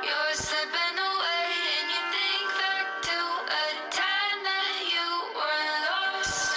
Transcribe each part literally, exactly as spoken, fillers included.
You're slipping away and you think back to a time that you were lost.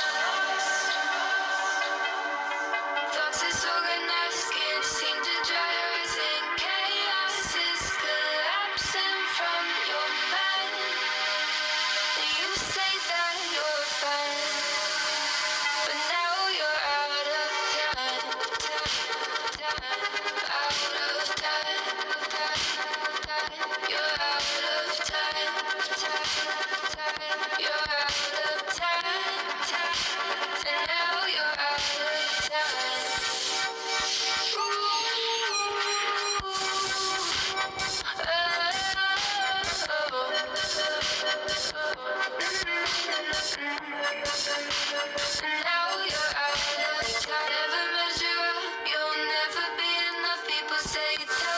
Thoughts disorganized, can't seem to dry your eyes, and chaos is collapsing from your mind. You say that you're fine, but now you're out of time, time, out of time, time, you're out of time, time, time, you're out of time, time, and now you're out of time. Now you're out of time. Never measure up, you'll never be enough. People say it's